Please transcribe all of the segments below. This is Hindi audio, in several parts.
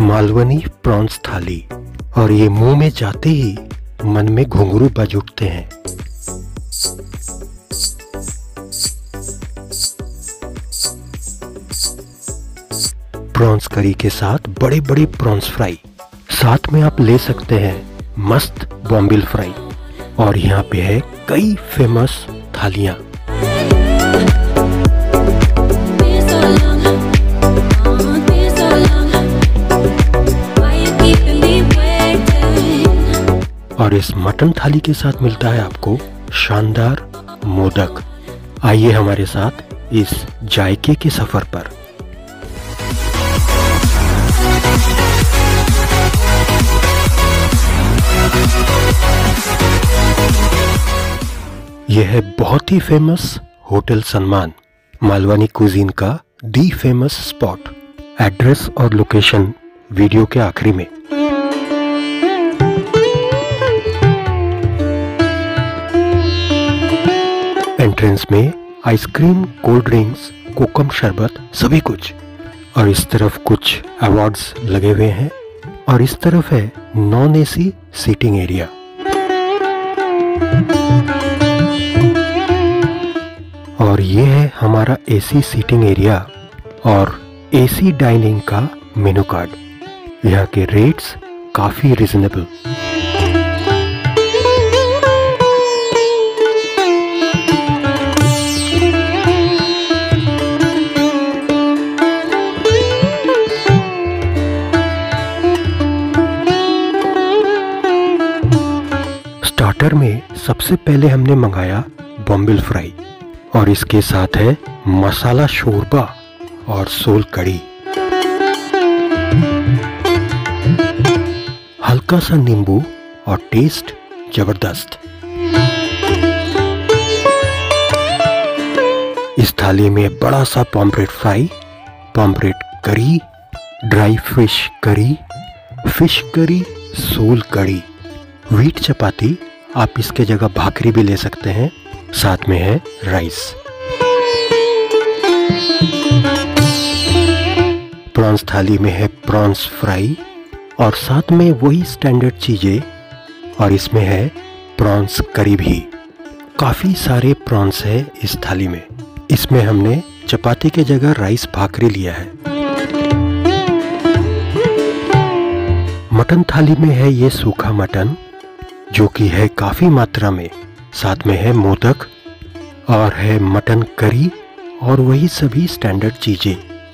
मालवनी प्रॉन्स थाली, और ये मुंह में जाते ही मन में घुंघरू बज उठते हैं। प्रॉन्स करी के साथ बड़े बड़े प्रॉन्स फ्राई, साथ में आप ले सकते हैं मस्त बॉम्बिल फ्राई, और यहाँ पे है कई फेमस थालियाँ। और इस मटन थाली के साथ मिलता है आपको शानदार मोदक। आइए हमारे साथ इस जायके के सफर पर। यह है बहुत ही फेमस होटल सम्मान, मालवनी कुजीन का दी फेमस स्पॉट। एड्रेस और लोकेशन वीडियो के आखिरी में। एंट्रेंस में आइसक्रीम, कोल्ड ड्रिंक्स, कोकम शरबत, सभी कुछ। और इस तरफ कुछ अवार्ड्स लगे हुए हैं, और इस तरफ है नॉन एसी सीटिंग एरिया। और ये है हमारा एसी सीटिंग एरिया और एसी डाइनिंग का मेनू कार्ड। यहाँ के रेट्स काफी रिजनेबल। स्टार्टर में सबसे पहले हमने मंगाया बॉम्बिल फ्राई, और इसके साथ है मसाला शोरबा और सोल कड़ी। हल्का सा नींबू और टेस्ट जबरदस्त। इस थाली में बड़ा सा pomfret fry, pomfret curry, dry fish curry, sol kadhi, wheat chapati, आप इसके जगह भाकरी भी ले सकते हैं, साथ में है राइस। प्रॉन्स थाली में है प्रॉन्स फ्राई और साथ में वही स्टैंडर्ड चीजें, और इसमें है प्रॉन्स करी भी। काफी सारे प्रॉन्स है इस थाली में। इसमें हमने चपाती के जगह राइस भाकरी लिया है। मटन थाली में है ये सूखा मटन, जो कि है काफी मात्रा में, साथ में है मोदक और है मटन करी और वही सभी स्टैंडर्ड चीजें।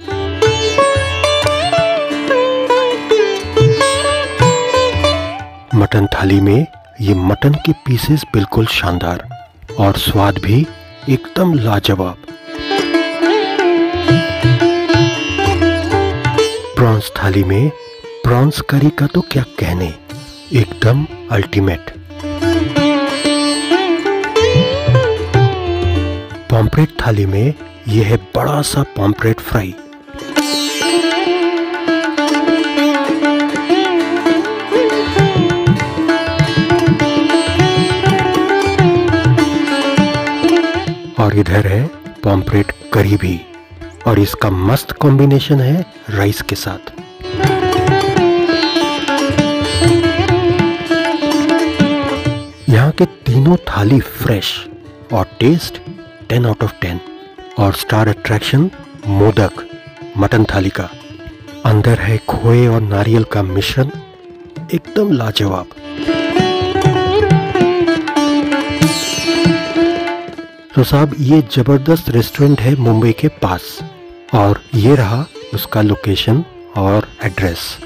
मटन थाली में ये मटन के पीसेस बिल्कुल शानदार और स्वाद भी एकदम लाजवाब। प्रॉन्स थाली में प्रॉन्स करी का तो क्या कहने, एकदम अल्टीमेट। पॉम्फ्रेट थाली में यह है बड़ा सा पॉम्फ्रेट फ्राई। और इधर है पॉम्फ्रेट करी भी, और इसका मस्त कॉम्बिनेशन है राइस के साथ। यहाँ के तीनों थाली फ्रेश और टेस्ट 10 आउट ऑफ 10। और स्टार अट्रैक्शन मोदक मटन थाली का। अंदर है खोए और नारियल का मिश्रण, एकदम लाजवाब। तो साहब, ये जबरदस्त रेस्टोरेंट है मुंबई के पास, और ये रहा उसका लोकेशन और एड्रेस।